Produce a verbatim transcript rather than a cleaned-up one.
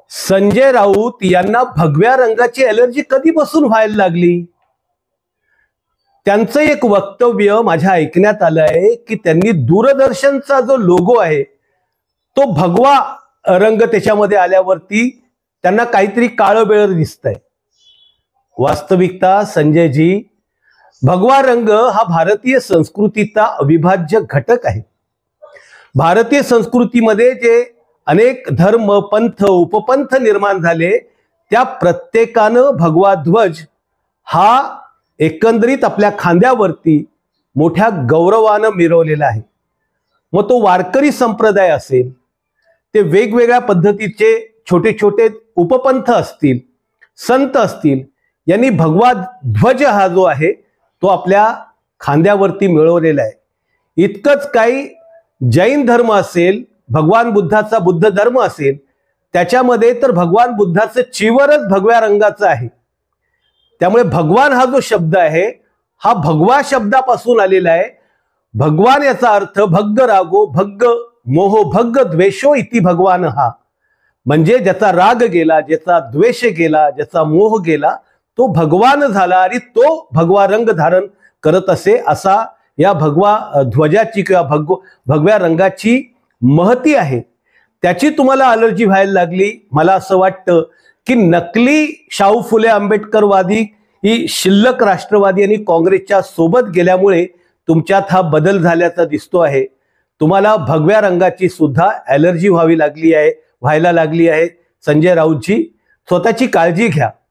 संजय राऊत यांना भगव्या रंगाची ॲलर्जी कधीपासून व्हायला लागली? त्यांचं एक वक्तव्य माझ्या ऐकण्यात आलं आहे की त्यांनी दूरदर्शनचा जो लोगो आहे तो भगवा रंग त्याच्यामध्ये आल्यावरती त्यांना काहीतरी काळं-बेळं दिसतंय. वास्तविकता संजयजी, भगवा रंग हा भारतीय संस्कृतीचा अविभाज्य घटक आहे. भारतीय संस्कृतीमध्ये जे अनेक धर्म, पंथ, उपपंथ निर्माण झाले त्या प्रत्येकानं भगवा ध्वज हा एकंदरीत आपल्या खांद्यावरती मोठ्या गौरवानं मिरवलेला आहे. मग तो वारकरी संप्रदाय असेल, ते वेगवेगळ्या पद्धतीचे छोटे छोटे उपपंथ असतील, संत असतील, यांनी भगवा ध्वज हा जो आहे तो आपल्या खांद्यावरती मिळवलेला आहे. इतकंच काही जैन धर्म असेल, भगवान बुद्धाचा बुद्ध धर्म असेल, त्याच्यामध्ये तर भगवान बुद्धाचं चिवरच भगव्या रंगाचं आहे. त्यामुळे भगवान हा जो शब्द आहे हा भगवा शब्दापासून आलेला आहे. भगवान याचा अर्थ भग्ग रागो भग्ग मोहो भग्ग द्वेषो इति भगवान हा, म्हणजे ज्याचा राग गेला, ज्याचा द्वेष गेला, ज्याचा मोह गेला तो भगवान झाला आणि तो भगवा रंग धारण करत असे. असा या भगवा ध्वजाची किंवा भगव भगव्या रंगाची महती आहे. त्याची तुम्हाला अलर्जी व्हायला लागली. मला असं वाटतं की नकली शाहू फुले आंबेडकरवादी ही शिल्लक राष्ट्रवादी आणि काँग्रेसच्या सोबत गेल्यामुळे तुमच्यात हा बदल झाल्याचा दिसतो आहे. तुम्हाला भगव्या रंगाची सुद्धा ॲलर्जी व्हावी लागली आहे व्हायला लागली आहे. संजय राऊतजी, स्वतःची काळजी घ्या.